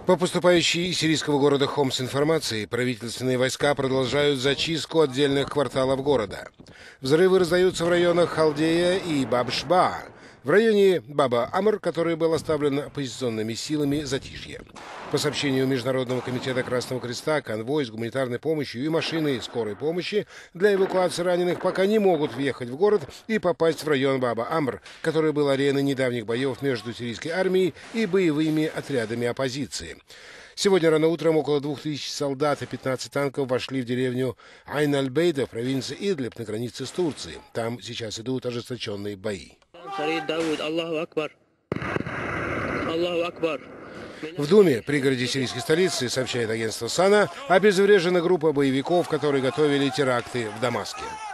По поступающей из сирийского города Хомс информации, правительственные войска продолжают зачистку отдельных кварталов города. Взрывы раздаются в районах Халдея и Баб-Шба. В районе Баба-Амр, который был оставлен оппозиционными силами, затишье. По сообщению Международного комитета Красного Креста, конвой с гуманитарной помощью и машины скорой помощи для эвакуации раненых пока не могут въехать в город и попасть в район Баба-Амр, который был ареной недавних боев между сирийской армией и боевыми отрядами оппозиции. Сегодня рано утром около 2000 солдат и 15 танков вошли в деревню Айн-аль-Бейда в провинции Идлиб на границе с Турцией. Там сейчас идут ожесточенные бои. В Думе, пригороде сирийской столицы, сообщает агентство САНА, обезврежена группа боевиков, которые готовили теракты в Дамаске.